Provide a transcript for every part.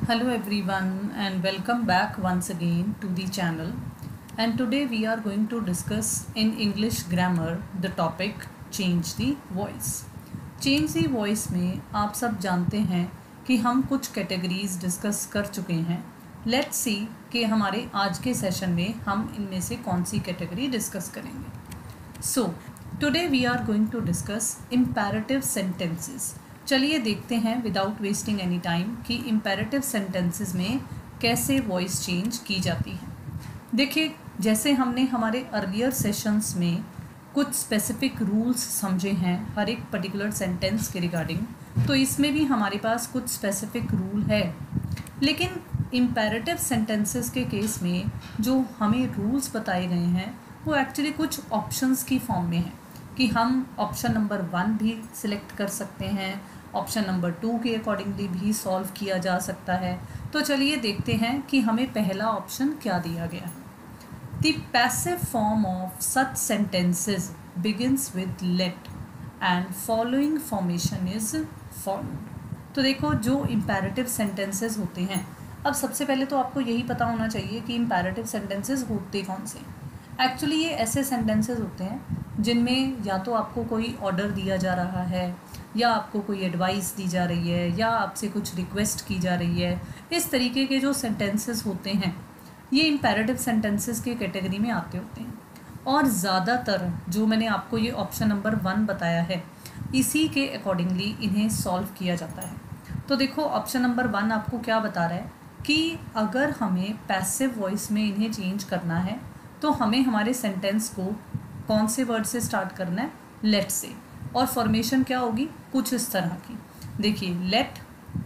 Hello everyone and welcome back once again to the channel, and today we are going to discuss in English grammar the topic change the voice. Change the voice में आप सब जानते हैं कि हम कुछ categories discuss कर चुके हैं. लेट्स सी कि हमारे आज के सेशन में हम इनमें से कौन सी कैटेगरी डिस्कस करेंगे. So today we are going to discuss imperative sentences. चलिए देखते हैं विदाउट वेस्टिंग एनी टाइम कि इम्पेरेटिव सेंटेंसेस में कैसे वॉइस चेंज की जाती है. देखिए, जैसे हमने हमारे अर्लियर सेशंस में कुछ स्पेसिफिक रूल्स समझे हैं हर एक पर्टिकुलर सेंटेंस के रिगार्डिंग, तो इसमें भी हमारे पास कुछ स्पेसिफिक रूल है. लेकिन इम्पेरेटिव सेंटेंसेस के केस में जो हमें रूल्स बताए गए हैं वो एक्चुअली कुछ ऑप्शंस की फॉर्म में है कि हम ऑप्शन नंबर 1 भी सिलेक्ट कर सकते हैं, ऑप्शन नंबर 2 के अकॉर्डिंगली भी सॉल्व किया जा सकता है. तो चलिए देखते हैं कि हमें पहला ऑप्शन क्या दिया गया है. The passive form of such sentences begins with let and following formation is followed. तो देखो, जो इम्पेरेटिव सेंटेंसेस होते हैं, अब सबसे पहले तो आपको यही पता होना चाहिए कि इम्पेरेटिव सेंटेंसेस होते कौन से. एक्चुअली ये ऐसे सेंटेंसेस होते हैं जिनमें या तो आपको कोई ऑर्डर दिया जा रहा है, या आपको कोई एडवाइस दी जा रही है, या आपसे कुछ रिक्वेस्ट की जा रही है. इस तरीके के जो सेंटेंसेस होते हैं ये इम्पेरेटिव सेंटेंसेस के कैटेगरी में आते होते हैं. और ज़्यादातर जो मैंने आपको ये ऑप्शन नंबर 1 बताया है इसी के अकॉर्डिंगली इन्हें सॉल्व किया जाता है. तो देखो, ऑप्शन नंबर 1 आपको क्या बता रहा है कि अगर हमें पैसिव वॉइस में इन्हें चेंज करना है तो हमें हमारे सेंटेंस को कौन से वर्ड से स्टार्ट करना है, लेट से. और फॉर्मेशन क्या होगी, कुछ इस तरह की. देखिए, let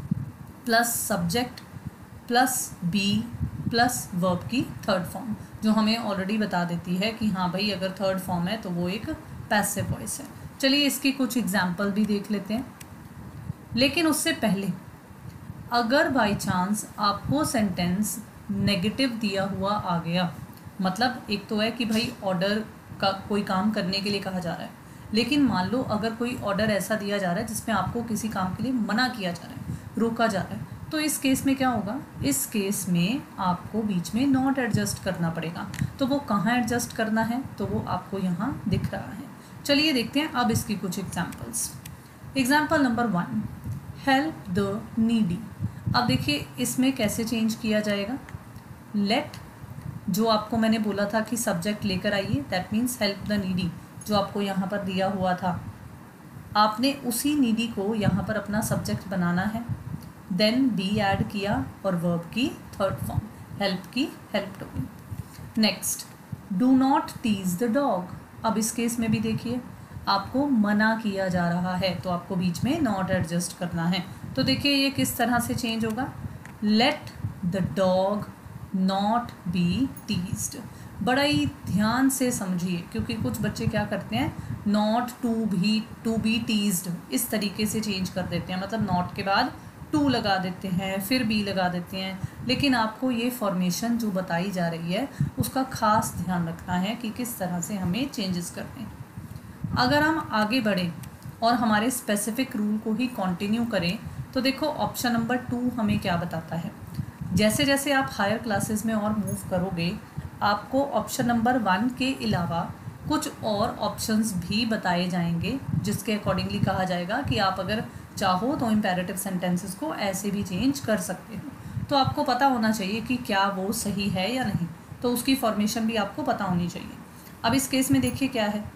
plus subject plus be plus verb की थर्ड फॉर्म, जो हमें ऑलरेडी बता देती है कि हाँ भाई, अगर थर्ड फॉर्म है तो वो एक पैसिव वॉइस है. चलिए इसकी कुछ एग्जाम्पल भी देख लेते हैं. लेकिन उससे पहले, अगर बाई चांस आपको सेंटेंस नेगेटिव दिया हुआ आ गया, मतलब एक तो है कि भाई ऑर्डर का कोई काम करने के लिए कहा जा रहा है, लेकिन मान लो अगर कोई ऑर्डर ऐसा दिया जा रहा है जिसमें आपको किसी काम के लिए मना किया जा रहा है, रोका जा रहा है, तो इस केस में क्या होगा, इस केस में आपको बीच में नॉट एडजस्ट करना पड़ेगा. तो वो कहाँ एडजस्ट करना है, तो वो आपको यहाँ दिख रहा है. चलिए देखते हैं अब इसकी कुछ examples. Example number 1, help the needy. अब देखिए इसमें कैसे चेंज किया जाएगा. लेट, जो आपको मैंने बोला था कि सब्जेक्ट लेकर आइए, that means help the needy, जो आपको यहाँ पर दिया हुआ था, आपने उसी नीडी को यहाँ पर अपना सब्जेक्ट बनाना है. देन बी ऐड किया और वर्ब की थर्ड फॉर्म, हेल्प की हेल्प्ड होगी. Next, do not tease the dog. अब इस केस में भी देखिए आपको मना किया जा रहा है, तो आपको बीच में नॉट एडजस्ट करना है. तो देखिए ये किस तरह से चेंज होगा, let the dog not be teased. बड़ा ही ध्यान से समझिए, क्योंकि कुछ बच्चे क्या करते हैं, नॉट टू बी टीज्ड इस तरीके से चेंज कर देते हैं, मतलब नॉट के बाद टू लगा देते हैं, फिर बी लगा देते हैं. लेकिन आपको ये फॉर्मेशन जो बताई जा रही है उसका खास ध्यान रखना है कि किस तरह से हमें चेंजेस करते हैं. अगर हम आगे बढ़ें और हमारे स्पेसिफिक रूल को ही कंटिन्यू करें, तो देखो ऑप्शन नंबर 2 हमें क्या बताता है. जैसे जैसे आप हायर क्लासेस में और मूव करोगे, आपको ऑप्शन नंबर 1 के अलावा कुछ और ऑप्शंस भी बताए जाएंगे, जिसके अकॉर्डिंगली कहा जाएगा कि आप अगर चाहो तो इम्पेरेटिव सेंटेंसेस को ऐसे भी चेंज कर सकते हो. तो आपको पता होना चाहिए कि क्या वो सही है या नहीं, तो उसकी फॉर्मेशन भी आपको पता होनी चाहिए. अब इस केस में देखिए क्या है,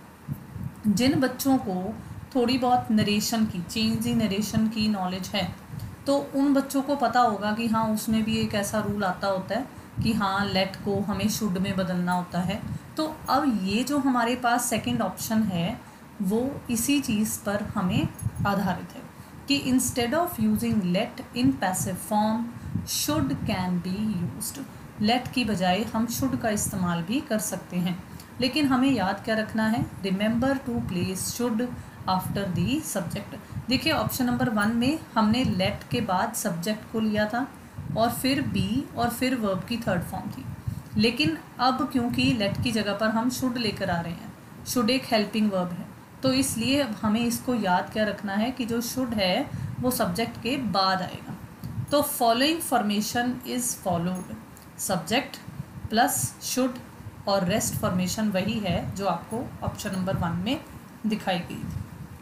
जिन बच्चों को थोड़ी बहुत नरेशन की, चेंज इन नरेशन की नॉलेज है, तो उन बच्चों को पता होगा कि हाँ उसमें भी एक ऐसा रूल आता होता है कि हाँ लेट को हमें शुड में बदलना होता है. तो अब ये जो हमारे पास सेकंड ऑप्शन है वो इसी चीज़ पर हमें आधारित है कि instead of using let in passive form, should can be used. Let की बजाय हम शुड का इस्तेमाल भी कर सकते हैं. लेकिन हमें याद क्या रखना है, remember to place should after the subject. देखिए ऑप्शन नंबर 1 में हमने लेट के बाद सब्जेक्ट को लिया था और फिर बी और फिर वर्ब की थर्ड फॉर्म थी. लेकिन अब क्योंकि लेट की जगह पर हम शुड लेकर आ रहे हैं, शुड एक हेल्पिंग वर्ब है, तो इसलिए अब हमें इसको याद क्या रखना है कि जो शुड है वो सब्जेक्ट के बाद आएगा. तो following formation is followed, subject plus should और रेस्ट फॉर्मेशन वही है जो आपको ऑप्शन नंबर 1 में दिखाई गई थी।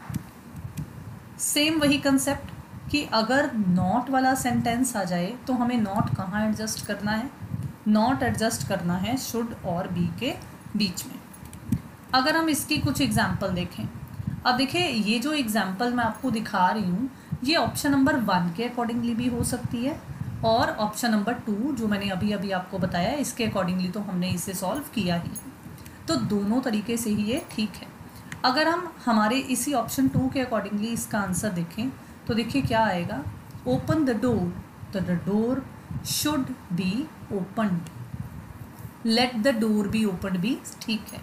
सेम वही कंसेप्ट कि अगर नॉट वाला सेंटेंस आ जाए तो हमें नॉट कहाँ एडजस्ट करना है, नॉट एडजस्ट करना है शुड और बी के बीच में। अगर हम इसकी कुछ एग्जाम्पल देखें, अब देखिए ये जो एग्जाम्पल मैं आपको दिखा रही हूँ ये ऑप्शन नंबर 1 के अकॉर्डिंगली भी हो सकती है और ऑप्शन नंबर 2 जो मैंने अभी अभी आपको बताया इसके अकॉर्डिंगली तो हमने इसे सॉल्व किया ही है, तो दोनों तरीके से ही ये ठीक है। अगर हम हमारे इसी ऑप्शन 2 के अकॉर्डिंगली इसका आंसर देखें तो देखिए क्या आएगा, ओपन द डोर, तो the door should be opened, let the door be opened भी ठीक है।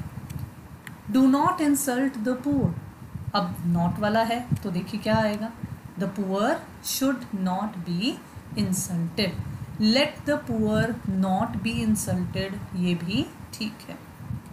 Do not insult the poor, अब नॉट वाला है तो देखिए क्या आएगा, the poor should not be insulted, let the poor not be insulted, ये भी ठीक है।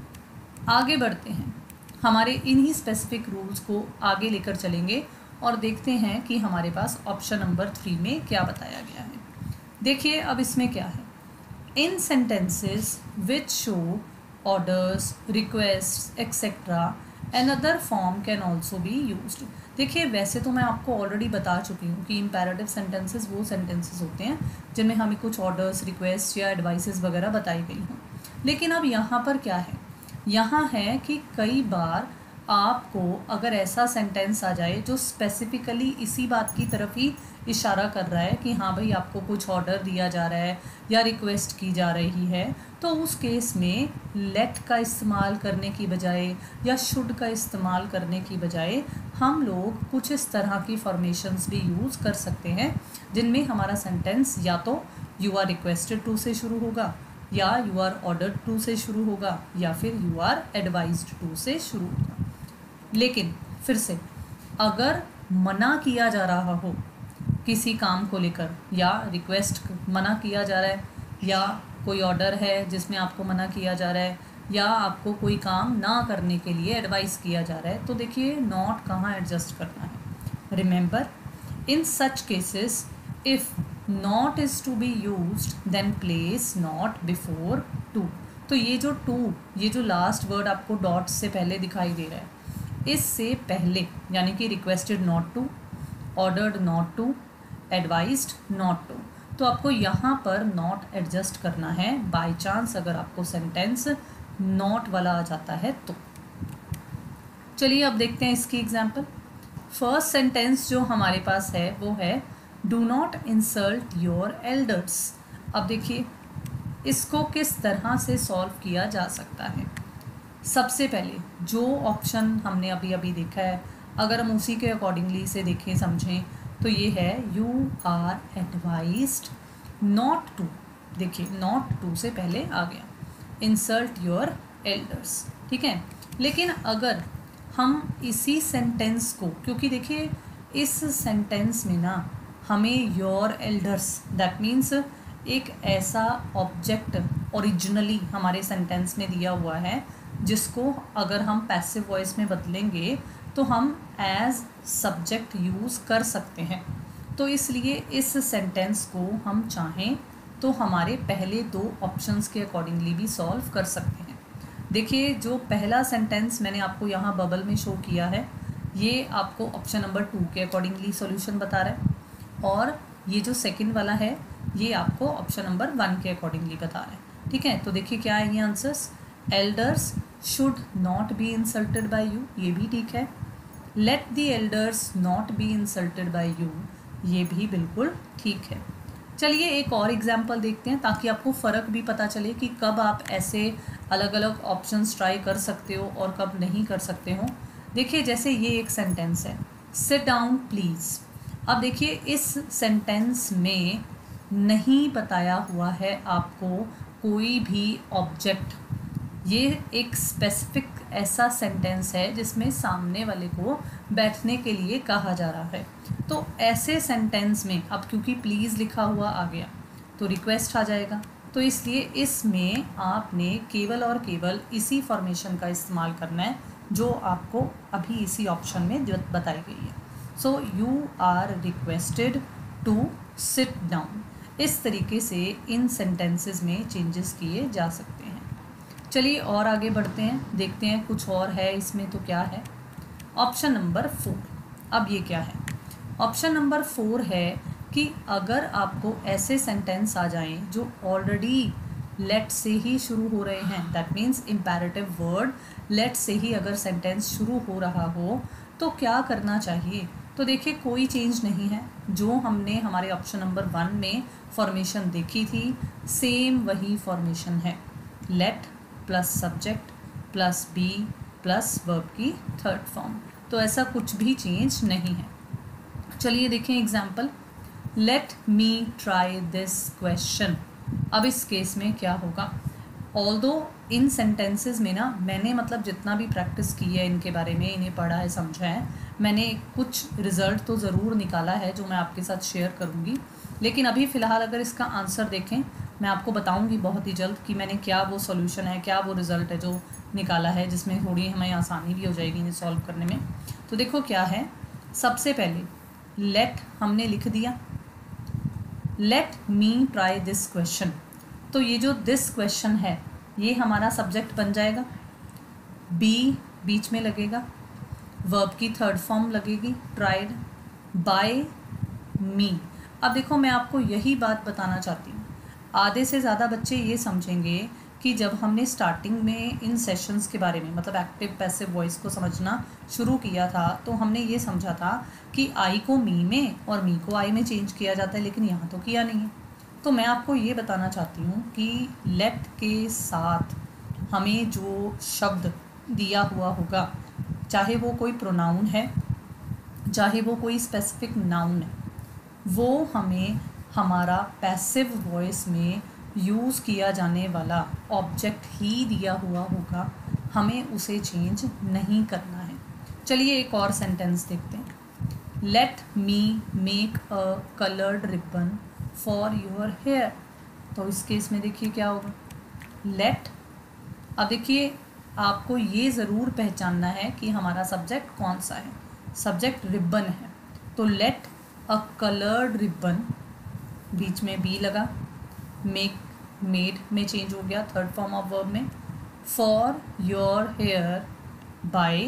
आगे बढ़ते हैं, हमारे इन्हीं स्पेसिफिक रूल्स को आगे लेकर चलेंगे और देखते हैं कि हमारे पास ऑप्शन नंबर 3 में क्या बताया गया है। देखिए अब इसमें क्या है, in sentences which show orders, request etcetera another form can also be used. देखिए वैसे तो मैं आपको ऑलरेडी बता चुकी हूँ कि इम्पेरेटिव सेंटेंसेस वो सेंटेंसेस होते हैं जिनमें हमें कुछ ऑर्डर्स, रिक्वेस्ट या एडवाइसेस वगैरह बताई गई हों, लेकिन अब यहाँ पर क्या है, यहाँ है कि कई बार आपको अगर ऐसा सेंटेंस आ जाए जो स्पेसिफिकली इसी बात की तरफ ही इशारा कर रहा है कि हाँ भाई आपको कुछ ऑर्डर दिया जा रहा है या रिक्वेस्ट की जा रही है, तो उस केस में लेट का इस्तेमाल करने की बजाय या शुड का इस्तेमाल करने की बजाय हम लोग कुछ इस तरह की फॉर्मेशंस भी यूज़ कर सकते हैं जिनमें हमारा सेंटेंस या तो यू आर रिक्वेस्टेड टू से शुरू होगा या यू आर ऑर्डर्ड टू से शुरू होगा या फिर यू आर एडवाइज्ड टू से शुरू होगा। लेकिन फिर से अगर मना किया जा रहा हो किसी काम को लेकर या रिक्वेस्ट मना किया जा रहा है या कोई ऑर्डर है जिसमें आपको मना किया जा रहा है या आपको कोई काम ना करने के लिए एडवाइस किया जा रहा है, तो देखिए नॉट कहाँ एडजस्ट करना है। Remember in such cases if not is to be used then place not before to. तो ये जो टू, ये जो लास्ट वर्ड आपको डॉट से पहले दिखाई दे रहा है, इससे पहले यानी कि requested not to, ordered not to, advised not to, तो आपको यहाँ पर नॉट एडजस्ट करना है बाय चांस अगर आपको सेंटेंस नॉट वाला आ जाता है तो। चलिए अब देखते हैं इसकी एग्जांपल। फर्स्ट सेंटेंस जो हमारे पास है वो है do not insult your elders. अब देखिए इसको किस तरह से सॉल्व किया जा सकता है। सबसे पहले जो ऑप्शन हमने अभी अभी देखा है अगर हम उसी के अकॉर्डिंगली इसे देखें समझें तो ये है you are advised not to, देखिए नॉट टू से पहले आ गया, इंसल्ट योर एल्डर्स, ठीक है। लेकिन अगर हम इसी सेंटेंस को, क्योंकि देखिए इस सेंटेंस में ना हमें योर एल्डर्स दैट मीन्स एक ऐसा ऑब्जेक्ट ओरिजिनली हमारे सेंटेंस में दिया हुआ है जिसको अगर हम पैसिव वॉइस में बदलेंगे तो हम एज सब्जेक्ट यूज़ कर सकते हैं। तो इसलिए इस सेंटेंस को हम चाहें तो हमारे पहले दो ऑप्शंस के अकॉर्डिंगली भी सॉल्व कर सकते हैं। देखिए जो पहला सेंटेंस मैंने आपको यहाँ बबल में शो किया है ये आपको ऑप्शन नंबर 2 के अकॉर्डिंगली सॉल्यूशन बता रहा है और ये जो सेकंड वाला है ये आपको ऑप्शन नंबर 1 के अकॉर्डिंगली बता रहा है, ठीक है। तो देखिए क्या है ये answers, elders should not be insulted by you, ये भी ठीक है। Let the elders not be insulted by you, ये भी बिल्कुल ठीक है। चलिए एक और एग्जाम्पल देखते हैं ताकि आपको फ़र्क भी पता चले कि कब आप ऐसे अलग अलग ऑप्शंस ट्राई कर सकते हो और कब नहीं कर सकते हो। देखिए जैसे ये एक सेंटेंस है, सिट डाउन प्लीज़। अब देखिए इस सेंटेंस में नहीं बताया हुआ है आपको कोई भी ऑब्जेक्ट, ये एक स्पेसिफिक ऐसा सेंटेंस है जिसमें सामने वाले को बैठने के लिए कहा जा रहा है। तो ऐसे सेंटेंस में अब क्योंकि प्लीज़ लिखा हुआ आ गया तो रिक्वेस्ट आ जाएगा, तो इसलिए इसमें आपने केवल और केवल इसी फॉर्मेशन का इस्तेमाल करना है जो आपको अभी इसी ऑप्शन में बताई गई है। So you are requested to sit down. इस तरीके से इन सेंटेंसेस में चेंजेस किए जा सकते हैं। चलिए और आगे बढ़ते हैं, देखते हैं कुछ और है इसमें तो क्या है। ऑप्शन नंबर 4, अब ये क्या है? ऑप्शन नंबर 4 है कि अगर आपको ऐसे सेंटेंस आ जाएं जो ऑलरेडी लेट से ही शुरू हो रहे हैं, that means imperative word let से ही अगर सेंटेंस शुरू हो रहा हो तो क्या करना चाहिए? तो देखिए कोई चेंज नहीं है, जो हमने हमारे ऑप्शन नंबर 1 में फॉर्मेशन देखी थी सेम वही फॉर्मेशन है, let plus subject plus be plus verb की थर्ड फॉर्म। तो ऐसा कुछ भी चेंज नहीं है। चलिए देखें example, let me try this question. अब इस केस में क्या होगा? ऑल्दो इन सेंटेंसेस में ना मैंने मतलब जितना भी प्रैक्टिस की है इनके बारे में, इन्हें पढ़ा है समझा है, मैंने कुछ रिज़ल्ट तो ज़रूर निकाला है जो मैं आपके साथ शेयर करूँगी। लेकिन अभी फ़िलहाल अगर इसका आंसर देखें, मैं आपको बताऊँगी बहुत ही जल्द कि मैंने क्या वो सॉल्यूशन है, क्या वो रिज़ल्ट है जो निकाला है, जिसमें थोड़ी हमें आसानी भी हो जाएगी इन्हें सॉल्व करने में। तो देखो क्या है, सबसे पहले लेट हमने लिख दिया, let me try this question. तो ये जो दिस क्वेश्चन है ये हमारा सब्जेक्ट बन जाएगा, बी बीच में लगेगा, वर्ब की थर्ड फॉर्म लगेगी ट्राइड, बाय मी। अब देखो मैं आपको यही बात बताना चाहती हूँ, आधे से ज़्यादा बच्चे ये समझेंगे कि जब हमने स्टार्टिंग में इन सेशंस के बारे में मतलब एक्टिव पैसिव वॉइस को समझना शुरू किया था तो हमने ये समझा था कि आई को मी में और मी को आई में चेंज किया जाता है, लेकिन यहाँ तो किया नहीं है। तो मैं आपको ये बताना चाहती हूँ कि लेट के साथ हमें जो शब्द दिया हुआ होगा, चाहे वो कोई प्रोनाउन है चाहे वो कोई स्पेसिफिक नाउन है, वो हमें हमारा पैसिव वॉइस में यूज़ किया जाने वाला ऑब्जेक्ट ही दिया हुआ होगा, हमें उसे चेंज नहीं करना है। चलिए एक और सेंटेंस देखते हैं, let me make a coloured ribbon for your hair. तो इस केस में देखिए क्या होगा, लेट। अब देखिए आपको ये ज़रूर पहचानना है कि हमारा सब्जेक्ट कौन सा है, सब्जेक्ट रिबन है, तो लेट अ कलर्ड रिबन, बीच में बी लगा, मेक मेड में चेंज हो गया थर्ड फॉर्म ऑफ वर्ब में, for your hair by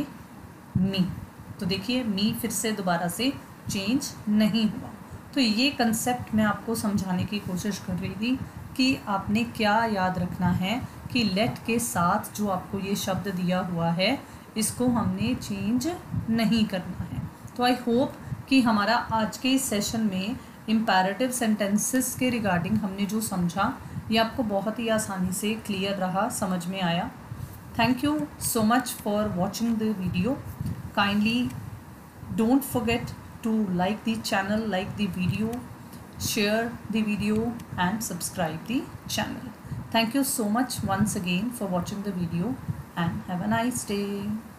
me. तो देखिए मी फिर से दोबारा से चेंज नहीं हुआ। तो ये कंसेप्ट मैं आपको समझाने की कोशिश कर रही थी कि आपने क्या याद रखना है कि लेट के साथ जो आपको ये शब्द दिया हुआ है इसको हमने चेंज नहीं करना है। तो आई होप कि हमारा आज के इस सेशन में इम्पेरेटिव सेंटेंसेस के रिगार्डिंग हमने जो समझा ये आपको बहुत ही आसानी से क्लियर रहा, समझ में आया। Thank you so much for watching the video. Kindly don't forget to like the channel, like the video, share the video and subscribe the channel. Thank you so much once again for watching the video and have a nice day.